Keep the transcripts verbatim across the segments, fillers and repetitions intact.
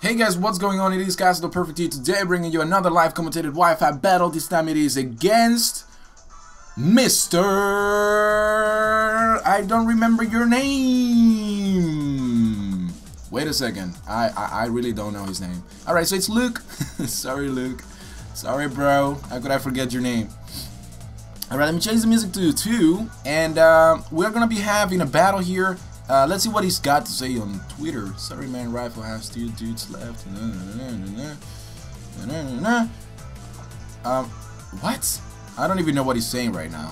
Hey guys, what's going on? It is Castle Perfect here today, bringing you another live commentated Wi-Fi battle. This time it is against Mister I don't remember your name. Wait a second. I, I, I really don't know his name. Alright, so it's Luke. Sorry, Luke. Sorry, bro. How could I forget your name? Alright, let me change the music to two. And uh, we're going to be having a battle here. Uh, let's see what he's got to say on Twitter. Sorry, man. Rifle has two dudes left. Um, what? I don't even know what he's saying right now.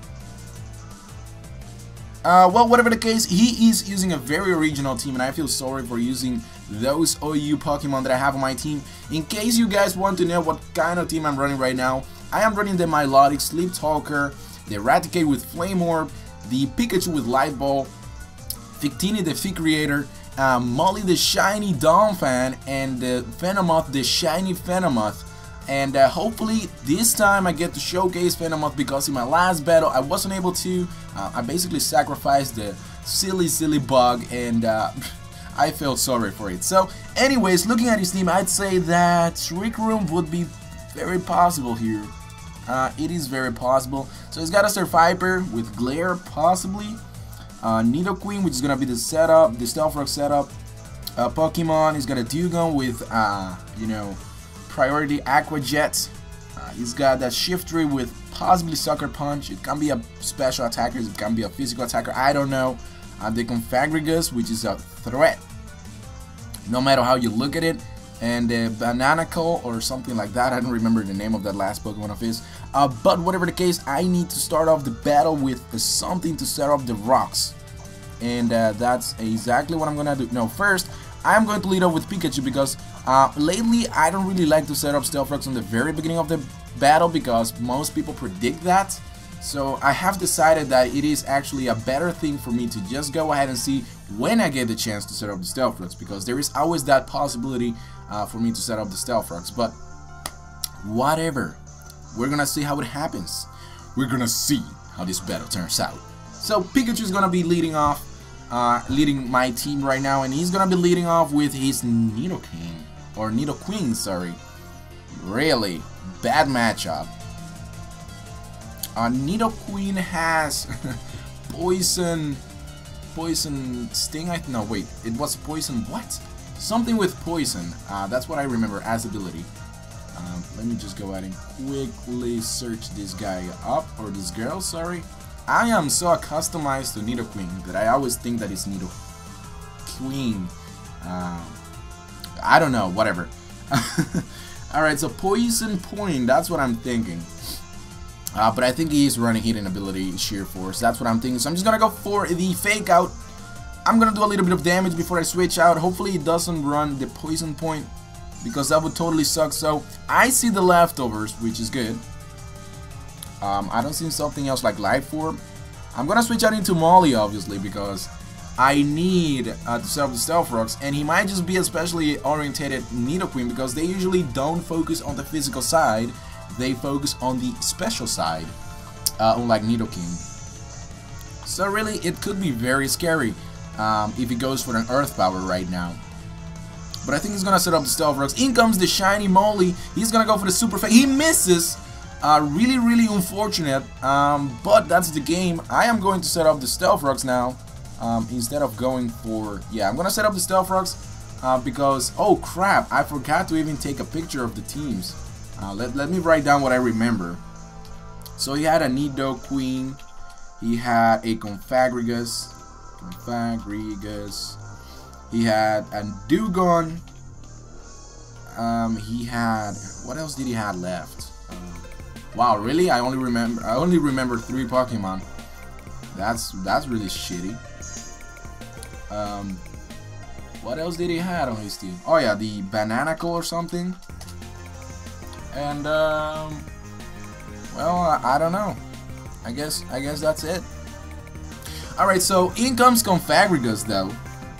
Uh, well, whatever the case, he is using a very original team, and I feel sorry for using those O U Pokemon that I have on my team. In case you guys want to know what kind of team I'm running right now, I am running the Milotic, Sleep Talker, the Eradicate with Flame Orb, the Pikachu with Light Ball, Victini the Fig Creator, uh, Molly the Shiny Donphan, and uh, Venomoth the Shiny Venomoth. And uh, hopefully this time I get to showcase Venomoth, because in my last battle I wasn't able to. Uh, I basically sacrificed the silly silly bug, and uh, I felt sorry for it. So anyways, looking at his team, I'd say that Trick Room would be very possible here. Uh, it is very possible. So he's got a Survivor with Glare, possibly. Uh, Nidoqueen, which is gonna be the setup, the Stealth Rock setup. Uh, Pokemon is gonna Dewgong with, uh, you know, Priority Aqua Jet. Uh, he's got that Shiftry with possibly Sucker Punch. It can be a special attacker, it can be a physical attacker, I don't know. Uh, the Confagrigus, which is a threat, no matter how you look at it. And uh, Bananacle or something like that. I don't remember the name of that last Pokemon of his. Uh, but whatever the case, I need to start off the battle with uh, something to set up the rocks. And uh, that's exactly what I'm gonna do. No, first, I'm going to lead off with Pikachu, because uh, lately I don't really like to set up Stealth Rocks in the very beginning of the battle, because most people predict that. So I have decided that it is actually a better thing for me to just go ahead and see when I get the chance to set up the Stealth Rocks, because there is always that possibility uh, for me to set up the Stealth Rocks. But whatever, we're gonna see how it happens. We're gonna see how this battle turns out. So Pikachu is gonna be leading off, uh, leading my team right now, and he's gonna be leading off with his Nidoking, or Nidoqueen, sorry. Really bad matchup. Uh, Nidoqueen has Poison, Poison Sting, I, no wait, it was Poison what? Something with Poison, uh, that's what I remember as ability. Um, let me just go ahead and quickly search this guy up, or this girl, sorry. I am so accustomed to Nidoqueen that I always think that it's Nidoqueen. Um, I don't know, whatever. Alright, so Poison Point, that's what I'm thinking. Uh, but I think he is running Hidden Ability, Sheer Force. That's what I'm thinking. So I'm just gonna go for the Fake Out. I'm gonna do a little bit of damage before I switch out. Hopefully it doesn't run the Poison Point, because that would totally suck. So I see the leftovers, which is good. Um, I don't see something else like Life Orb. I'm gonna switch out into Molly, obviously, because I need uh, to set up the Stealth Rocks, and he might just be a specially orientated Nidoqueen, because they usually don't focus on the physical side. They focus on the special side, uh, unlike Nidoking. So really, it could be very scary um, if he goes for an Earth Power right now. But I think he's gonna set up the Stealth Rocks. In comes the Shiny Molly. He's gonna go for the Super Fake. He misses. Uh, really, really unfortunate. Um, but that's the game. I am going to set up the Stealth Rocks now, um, instead of going for. Yeah, I'm gonna set up the Stealth Rocks uh, because oh crap, I forgot to even take a picture of the teams. Uh, let, let me write down what I remember. So he had a Nidoqueen, he had a Confagrigus, Confagrigus, he had a Dewgong, um, he had, what else did he have left? Um, wow, really? I only remember, I only remember three Pokemon. That's, that's really shitty. Um, what else did he have on his team? Oh yeah, the Bananacle or something. And um, well, I, I don't know. I guess I guess that's it. All right, so in comes Confagrigus though,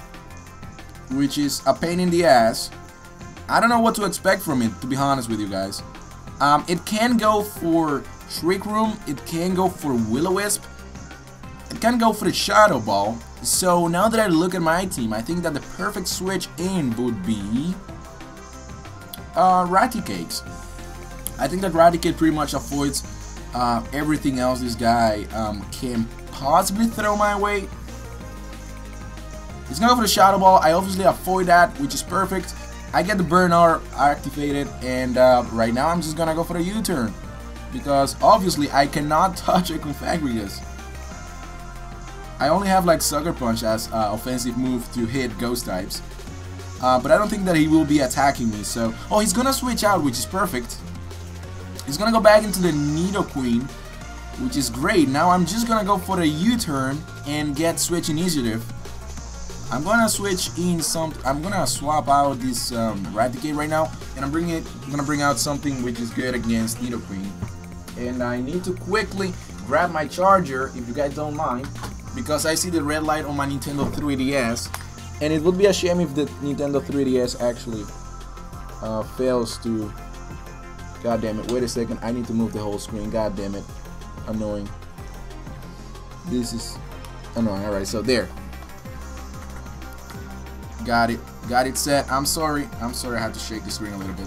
which is a pain in the ass. I don't know what to expect from it, to be honest with you guys. Um, it can go for Trick Room, it can go for Will-O-Wisp, it can go for the Shadow Ball. So now that I look at my team, I think that the perfect switch in would be uh, Raticate. I think that Raticate pretty much avoids uh, everything else this guy um, can possibly throw my way. He's gonna go for the Shadow Ball. I obviously avoid that, which is perfect. I get the Burn R activated, and uh, right now I'm just gonna go for the U-turn, because obviously I cannot touch a Confagrigus. I only have like Sucker Punch as uh, offensive move to hit Ghost types, uh, but I don't think that he will be attacking me. So, oh, he's gonna switch out, which is perfect. He's gonna go back into the Nidoqueen, which is great. Now I'm just gonna go for the U-turn and get Switch Initiative. I'm gonna switch in some. I'm gonna swap out this um, Raticate right now, and I'm bringing it. I'm gonna bring out something which is good against Nidoqueen. And I need to quickly grab my charger, if you guys don't mind, because I see the red light on my Nintendo three D S, and it would be a shame if the Nintendo three D S actually uh, fails to. God damn it! Wait a second. I need to move the whole screen. God damn it! Annoying. This is annoying. All right, so there. Got it. Got it set. I'm sorry. I'm sorry I had to shake the screen a little bit.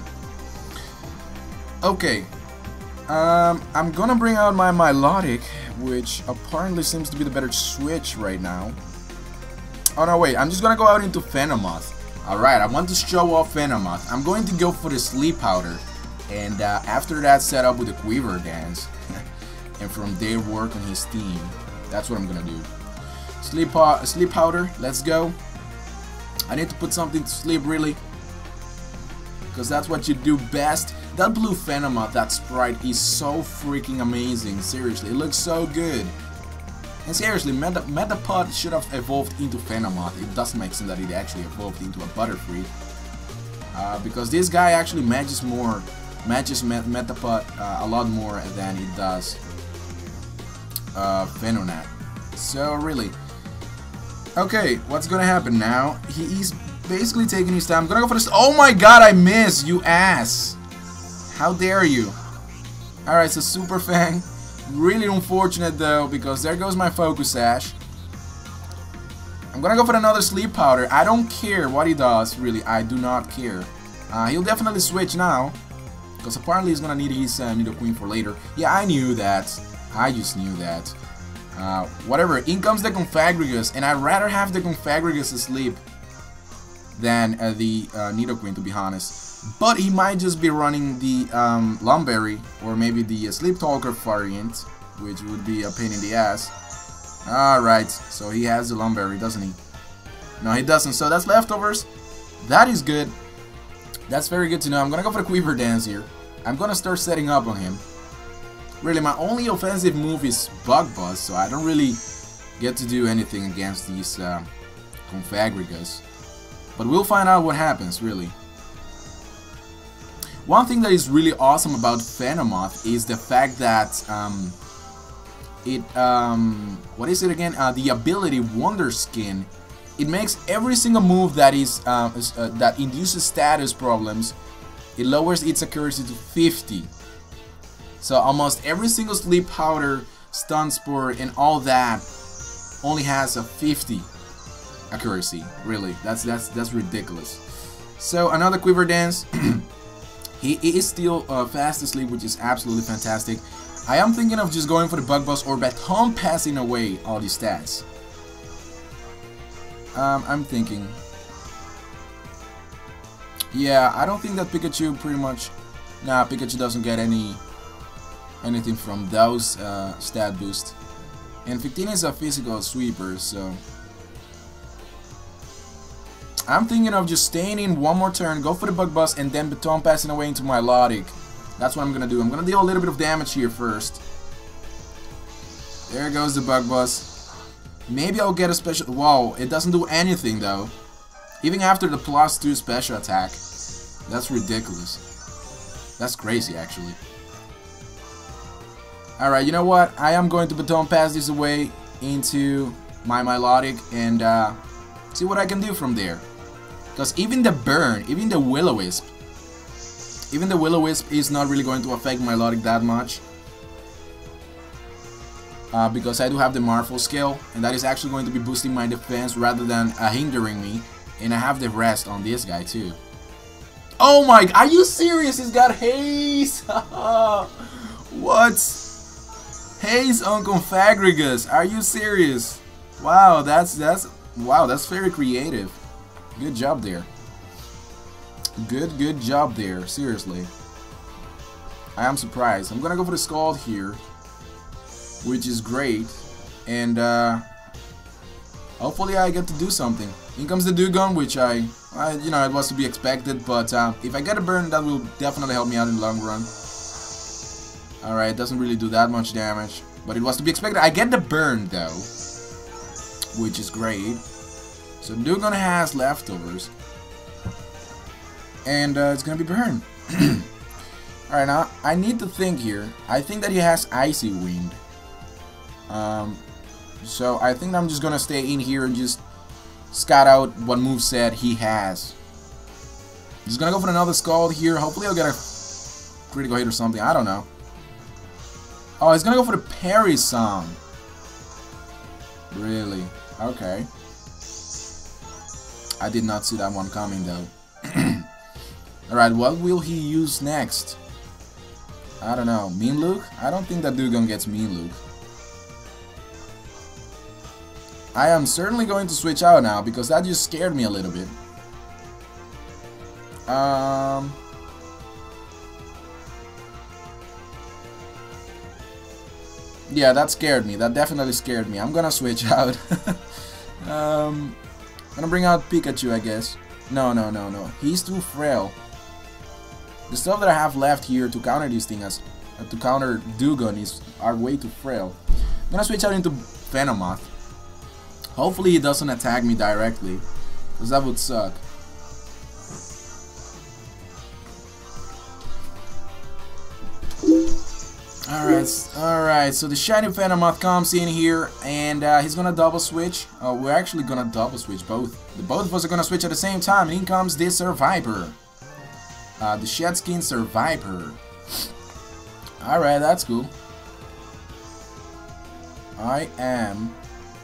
Okay. Um, I'm gonna bring out my Milotic, which apparently seems to be the better switch right now. Oh no, wait. I'm just gonna go out into Venomoth. Alright, I want to show off Venomoth. I'm going to go for the Sleep Powder. And uh, after that, set up with the Quiver Dance. And from there, work on his team. That's what I'm gonna do. Sleep, uh, sleep Powder. Let's go. I need to put something to sleep, really, because that's what you do best. That blue Venomoth, that sprite, is so freaking amazing. Seriously, it looks so good. And seriously, Meta Metapod should have evolved into Venomoth. It doesn't make sense that it actually evolved into a Butterfree, uh, because this guy actually matches more, matches Met Metapod uh, a lot more than it does uh, Venonat. So really. Okay, what's gonna happen now? He is basically taking his time. I'm gonna go for this. Oh my god, I missed, you ass! How dare you? Alright, so Super Fang. Really unfortunate though, because there goes my Focus Sash. I'm gonna go for another Sleep Powder. I don't care what he does, really. I do not care. Uh, he'll definitely switch now, because apparently he's gonna need his uh, Nidoqueen for later. Yeah, I knew that. I just knew that. Uh, whatever, in comes the Confagrigus, and I'd rather have the Confagrigus asleep than uh, the uh, Nidoqueen, to be honest. But he might just be running the um, Lumberry, or maybe the uh, Sleep Talker variant, which would be a pain in the ass. Alright, so he has the Lumberry, doesn't he? No, he doesn't, so that's leftovers. That is good. That's very good to know. I'm gonna go for the Quiver Dance here. I'm gonna start setting up on him. Really, my only offensive move is Bug Buzz, so I don't really get to do anything against these uh, Confagrigus. But we'll find out what happens, really. One thing that is really awesome about Venomoth is the fact that um, it, um, what is it again? Uh, the ability Wonder Skin. It makes every single move that is uh, uh, that induces status problems. It lowers its accuracy to fifty. So almost every single Sleep Powder, Stun Spore, and all that only has a fifty accuracy. Really, that's that's that's ridiculous. So another Quiver Dance. he, he is still uh, fast asleep, which is absolutely fantastic. I am thinking of just going for the Bug Buzz or Baton passing away all these stats. Um, I'm thinking. Yeah, I don't think that Pikachu pretty much. Nah, Pikachu doesn't get any. anything from those uh, stat boost. And fifteen is a physical sweeper, so I'm thinking of just staying in one more turn, go for the Bug Buzz, and then Baton passing away into my Milotic. That's what I'm gonna do. I'm gonna deal a little bit of damage here first. There goes the Bug Buzz. Maybe I'll get a special. Wow, it doesn't do anything though. Even after the plus two special attack. That's ridiculous. That's crazy, actually. Alright, you know what? I am going to Baton pass this away into my Milotic and uh, see what I can do from there. Because even the Burn, even the Will-O-Wisp, even the Will-O-Wisp is not really going to affect Milotic that much. Uh, because I do have the Marvel skill, and that is actually going to be boosting my defense rather than uh, hindering me. And I have the rest on this guy too. Oh my, are you serious? He's got haze. What? Haze on Confagrigus. Are you serious? Wow, that's that's wow, that's very creative. Good job there. Good, good job there. Seriously. I am surprised. I'm gonna go for the Scald here, which is great. And uh, hopefully I get to do something. In comes the Dewgong, which I, I, you know, it was to be expected. But uh, if I get a burn, that will definitely help me out in the long run. Alright, it doesn't really do that much damage. But it was to be expected. I get the burn, though, which is great. So Dewgong has leftovers. And uh, it's gonna be burn. Alright, now I need to think here. I think that he has Icy Wind. Um, so I think I'm just gonna stay in here and just scout out what moveset he has. He's gonna go for another Scald here. Hopefully I'll get a critical hit or something. I don't know. Oh, he's gonna go for the Parry Song. Really? Okay. I did not see that one coming though. Alright, what will he use next? I don't know. Mean Look? I don't think that Dewgong gets Mean Look. I am certainly going to switch out now because that just scared me a little bit. Um... Yeah, that scared me. That definitely scared me. I'm gonna switch out. um, I'm gonna bring out Pikachu, I guess. No, no, no, no. He's too frail. The stuff that I have left here to counter these things, uh, to counter Dewgong, is are way too frail. I'm gonna switch out into Venomoth. Hopefully he doesn't attack me directly, because that would suck. Alright, alright, so the shiny Venomoth comes in here, and uh, he's gonna double switch. Uh, we're actually gonna double switch both. The both of us are gonna switch at the same time, and in comes this Survivor. Uh, the Shedskin Survivor. Alright, that's cool. I am...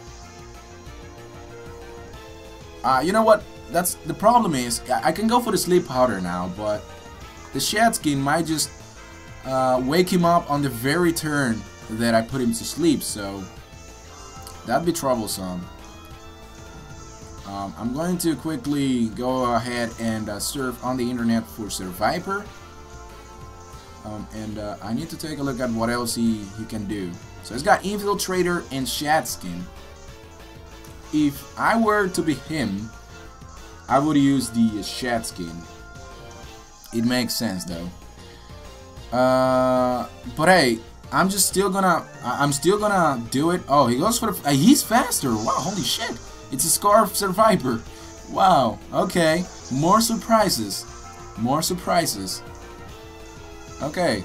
Uh, you know what? That's the problem is, I can go for the Sleep Powder now, but the Shedskin might just uh, wake him up on the very turn that I put him to sleep, so that'd be troublesome. Um, I'm going to quickly go ahead and uh, surf on the internet for Survivor. Um, and uh, I need to take a look at what else he, he can do. So he's got Infiltrator and Shedskin. If I were to be him, I would use the Shedskin. It makes sense though. Uh, but hey, I'm just still gonna, I'm still gonna do it. Oh, he goes for the, uh, he's faster. Wow, holy shit. It's a Scarf Survivor. Wow, okay. More surprises. More surprises. Okay.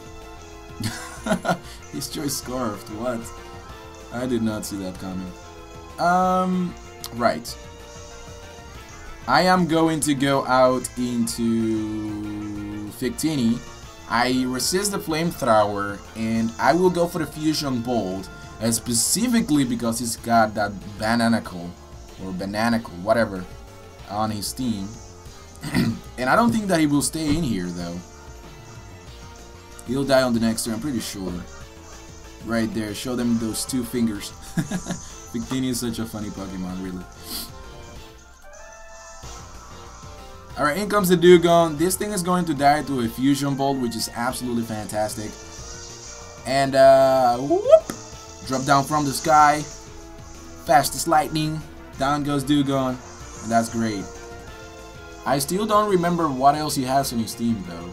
He's choice Scarfed. What? I did not see that coming. Um, right. I am going to go out into Victini. I resist the Flamethrower, and I will go for the Fusion Bolt, uh, specifically because he's got that Bananacle, or Bananacle, whatever, on his team. And I don't think that he will stay in here, though. He'll die on the next turn, I'm pretty sure. Right there, show them those two fingers. Victini is such a funny Pokemon, really. Alright, in comes the Dewgong. This thing is going to die to a Fusion Bolt, which is absolutely fantastic. And, uh, whoop! Drop down from the sky. Fast as lightning. Down goes Dewgong. And that's great. I still don't remember what else he has on his team, though.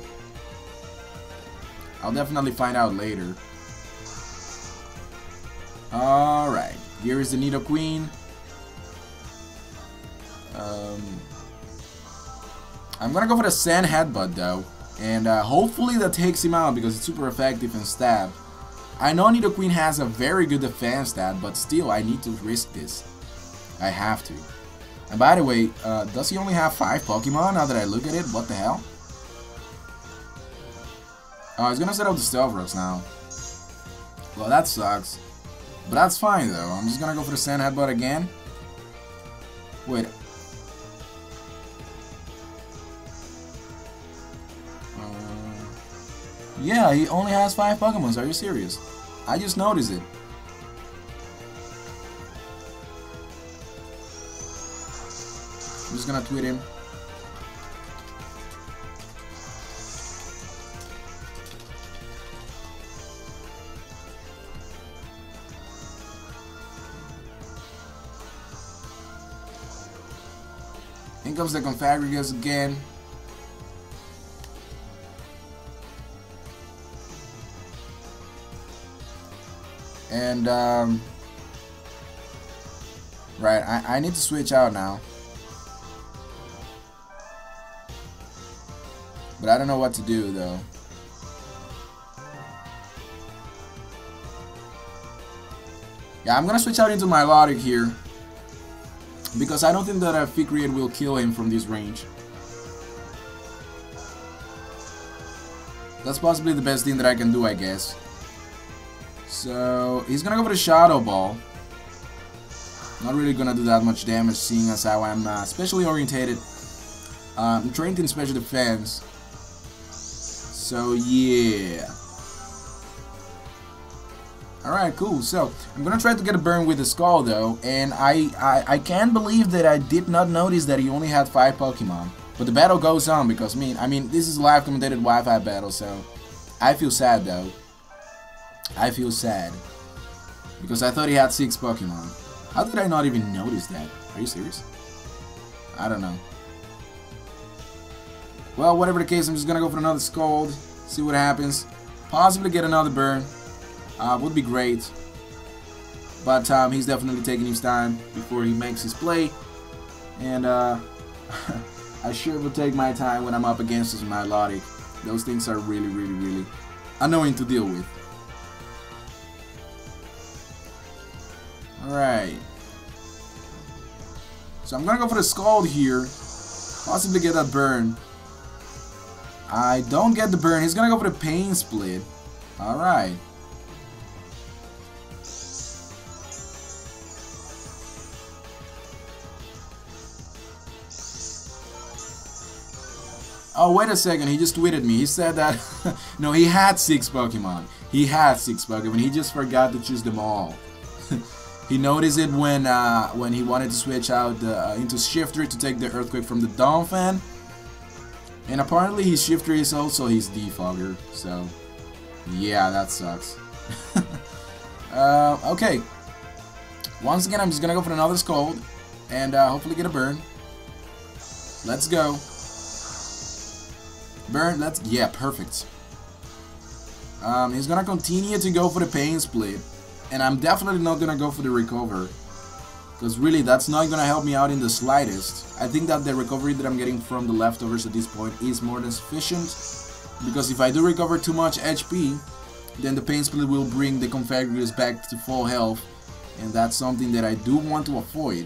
I'll definitely find out later. Alright, here is the Nidoqueen. Um, I'm gonna go for the Sand Headbutt though, and uh, hopefully that takes him out because it's super effective in stab. I know Nidoqueen has a very good defense stat, but still I need to risk this. I have to. And by the way, uh, does he only have five Pokemon now that I look at it? What the hell? Oh, he's gonna set up the Stealth Rocks now. Well, that sucks. But that's fine though. I'm just gonna go for the Sand Headbutt again. Wait. Yeah, he only has five Pokemons. Are you serious? I just noticed it. I'm just gonna tweet him. In comes the Confagrigus again. And, um... right, I, I need to switch out now. But I don't know what to do, though. Yeah, I'm gonna switch out into Milotic here. Because I don't think that a Ficreate will kill him from this range. That's possibly the best thing that I can do, I guess. So, he's gonna go for the Shadow Ball. Not really gonna do that much damage, seeing as how I'm uh, specially orientated. Uh, I'm trained in special defense. So, yeah. Alright, cool. So, I'm gonna try to get a burn with the Skull, though. And I, I, I can't believe that I did not notice that he only had five Pokemon. But the battle goes on, because, I mean, I mean this is a live commentated Wi-Fi battle, so... I feel sad, though. I feel sad. Because I thought he had six Pokemon. How did I not even notice that? Are you serious? I don't know. Well, whatever the case, I'm just gonna go for another Scald. See what happens. Possibly get another burn. Uh, would be great. But um, he's definitely taking his time before he makes his play. And uh, I sure would take my time when I'm up against this Milotic. Those things are really, really, really annoying to deal with. Alright. So I'm gonna go for the Scald here. Possibly get that burn. I don't get the burn. He's gonna go for the Pain Split. Alright. Oh, wait a second, he just tweeted me. He said that, no, he had six Pokemon. He had six Pokemon. He just forgot to choose them all. He noticed it when uh, when he wanted to switch out uh, into Shiftry to take the Earthquake from the Donphan. And apparently his Shiftry is also his Defogger. So, yeah, that sucks. uh, okay. Once again, I'm just gonna go for another Scald. And uh, hopefully get a burn. Let's go. Burn, let's, yeah, perfect. Um, he's gonna continue to go for the Pain Split. And I'm definitely not gonna go for the Recover. Because really, that's not gonna help me out in the slightest. I think that the recovery that I'm getting from the leftovers at this point is more than sufficient. Because if I do recover too much H P, then the Pain Split will bring the Confagrigus back to full health. And that's something that I do want to avoid.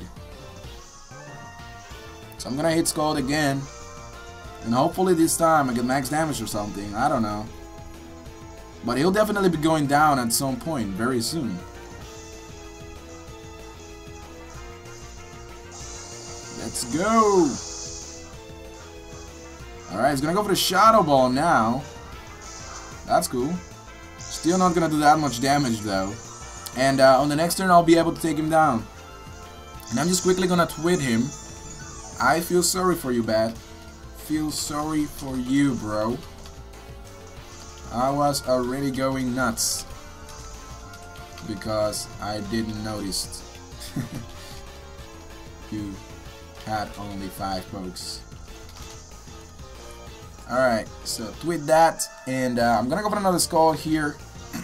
So I'm gonna hit Scald again. And hopefully this time I get max damage or something, I don't know. But he'll definitely be going down at some point, very soon. Let's go! Alright, he's gonna go for the Shadow Ball now. That's cool. Still not gonna do that much damage though. And uh, on the next turn I'll be able to take him down. And I'm just quickly gonna twit him. I feel sorry for you, Bat. Feel sorry for you, bro. I was already going nuts because I didn't notice you had only five pokes. Alright, so tweet that, and uh, I'm gonna go for another Skull here.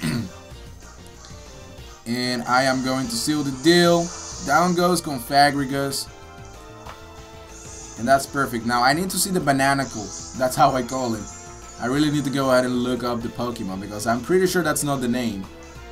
And I am going to seal the deal. Down goes Confagrigus. And that's perfect. Now I need to see the Bananacle. That's how I call him. I really need to go ahead and look up the Pokemon because I'm pretty sure that's not the name.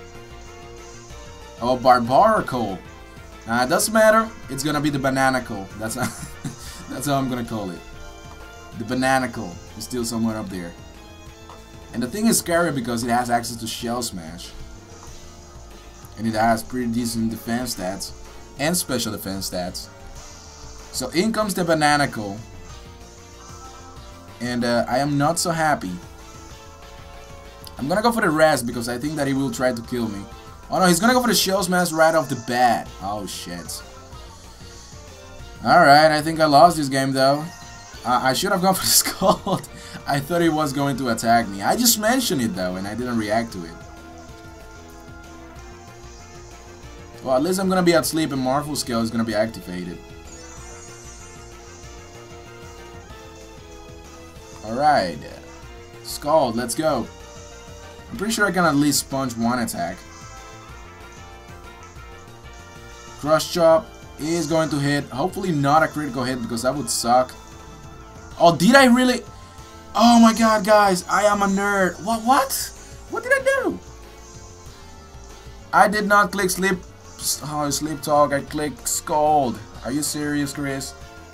Oh, Barbaracle. Uh, it doesn't matter. It's gonna be the Bananacle. That's how, that's how I'm gonna call it. The Bananacle is still somewhere up there. And the thing is scary because it has access to Shell Smash. And it has pretty decent defense stats and special defense stats. So in comes the Bananacle. And uh, I am not so happy. I'm gonna go for the rest because I think that he will try to kill me. Oh no, he's gonna go for the Shell Smash right off the bat. Oh shit. Alright, I think I lost this game though. Uh, I should have gone for the Scald. I thought he was going to attack me. I just mentioned it though and I didn't react to it. Well, at least I'm gonna be at sleep and Marvel Scale is gonna be activated. Alright. Scald, let's go. I'm pretty sure I can at least sponge one attack. Crush Chop is going to hit. Hopefully not a critical hit because that would suck. Oh, did I really? Oh my god, guys. I am a nerd. What? What? What did I do? I did not click sleep. Oh, sleep talk. I clicked Scald. Are you serious, Chris?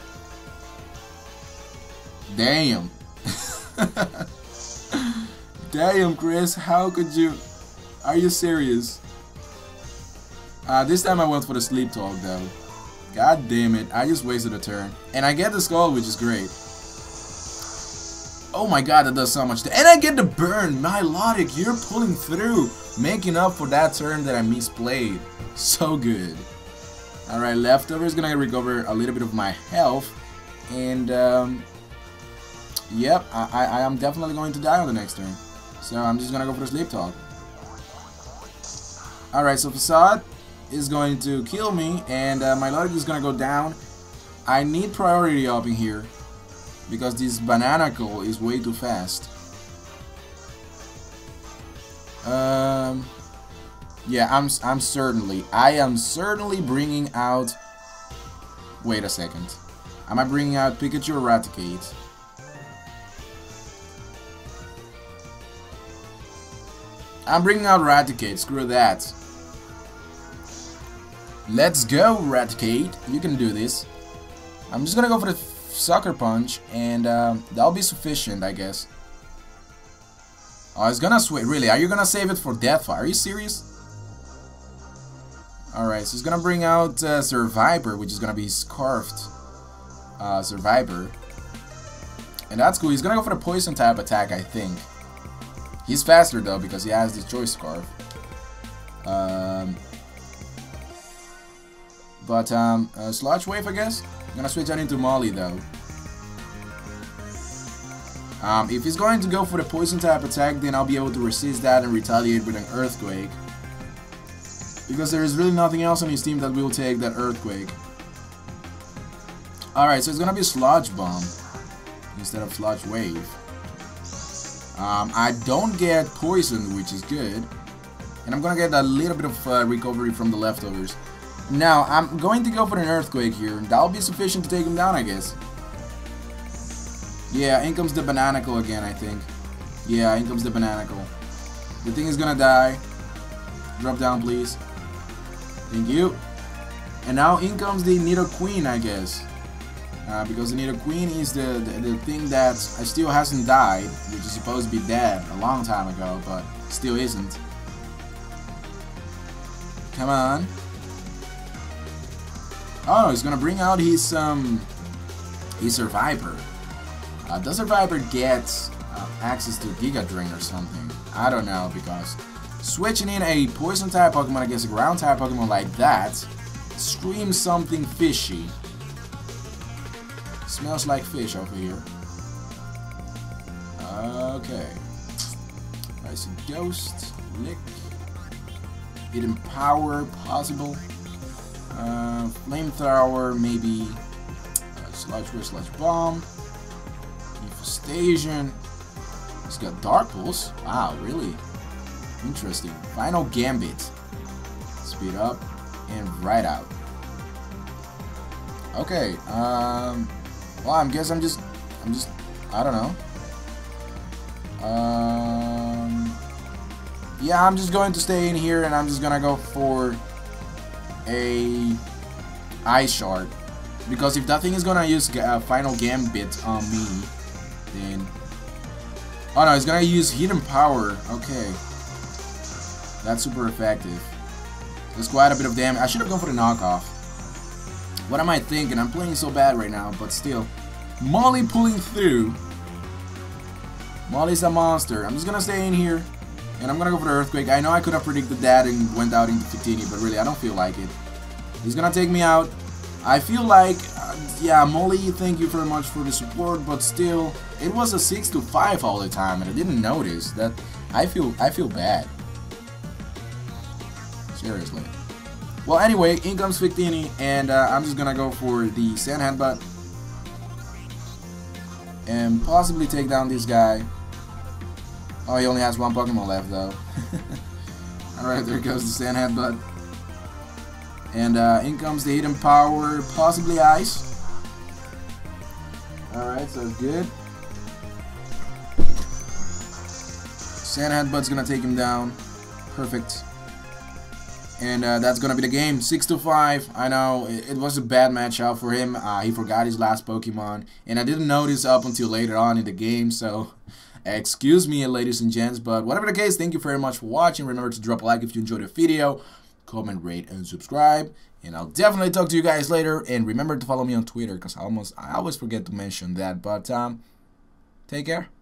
Damn. Damn, Chris. How could you? Are you serious? Uh, this time I went for the sleep talk though. God damn it, I just wasted a turn. And I get the Skull, which is great. Oh my god, that does so much. And I get the burn. Milotic, you're pulling through. Making up for that turn that I misplayed. So good. Alright, Leftover is gonna recover a little bit of my health. And, um... yep, I, I, I am definitely going to die on the next turn. So I'm just gonna go for the sleep talk. Alright, so Facade is going to kill me, and uh, my Milotic is gonna go down. I need priority up in here because this Bananacle is way too fast. Um, yeah, I'm I'm certainly I am certainly bringing out. Wait a second, am I bringing out Pikachu or Raticate? I'm bringing out Raticate. Screw that. Let's go, Raticate. You can do this. I'm just gonna go for the Sucker Punch, and um, that'll be sufficient, I guess. Oh, it's gonna switch. Really? Are you gonna save it for Deathfire? Are you serious? Alright, so it's gonna bring out uh, Survivor, which is gonna be Scarfed uh, Survivor. And that's cool. He's gonna go for the Poison type attack, I think. He's faster though because he has the Choice Scarf. Um. But, um, uh, Sludge Wave, I guess? I'm gonna switch that into Molly, though. Um, if he's going to go for the Poison type attack, then I'll be able to resist that and retaliate with an Earthquake. Because there is really nothing else on his team that will take that Earthquake. Alright, so it's gonna be Sludge Bomb instead of Sludge Wave. Um, I don't get Poison, which is good. And I'm gonna get a little bit of uh, recovery from the Leftovers. Now, I'm going to go for an Earthquake here. That'll be sufficient to take him down, I guess. Yeah, in comes the Bananacle again, I think. Yeah, in comes the Bananacle. The thing is gonna die. Drop down, please. Thank you. And now in comes the Nidoqueen, I guess. Uh, because the Nidoqueen is the, the, the thing that still hasn't died, which is supposed to be dead a long time ago, but still isn't. Come on. Oh, he's gonna bring out his um his Survivor. Uh, does Survivor get uh, access to Giga Drain or something? I don't know, because switching in a Poison type Pokemon against a Ground type Pokemon like that screams something fishy. Smells like fish over here. Okay. I see Ghost, Lick, Hidden Power, possible. Uh, Flamethrower, maybe uh, Sludge Wave, Sludge Bomb, Infestation. He's got Dark Pulse. Wow, really interesting. Final Gambit. Speed up and right out. Okay. Um. Well, I guess I'm just, I'm just, I don't know. Um. Yeah, I'm just going to stay in here, and I'm just gonna go for a Ice Shard, because if that thing is gonna use uh, Final Gambit on me, then oh no, it's gonna use Hidden Power. Okay, that's super effective. There's quite a bit of damage. I should have gone for the knockoff. What am I thinking? I'm playing so bad right now, but still, Molly pulling through. Molly's a monster. I'm just gonna stay in here. And I'm gonna go for the Earthquake. I know I could have predicted that and went out into Victini, but really, I don't feel like it. He's gonna take me out. I feel like, uh, yeah, Molly, thank you very much for the support, but still, it was a six to five all the time, and I didn't notice that. I feel, I feel bad. Seriously. Well, anyway, in comes Victini, and uh, I'm just gonna go for the Sand Headbutt and possibly take down this guy. Oh, he only has one Pokemon left, though. Alright, there goes the Sand Headbutt. And uh, in comes the Hidden Power, possibly Ice. Alright, so it's good. Sand Headbutt's gonna take him down. Perfect. And uh, that's gonna be the game. six to five. I know it, it was a bad matchup for him. Uh, he forgot his last Pokemon, and I didn't notice up until later on in the game. So, excuse me, ladies and gents. But whatever the case, thank you very much for watching. Remember to drop a like if you enjoyed the video, comment, rate, and subscribe. And I'll definitely talk to you guys later. And remember to follow me on Twitter, because I almost I always forget to mention that. But um, take care.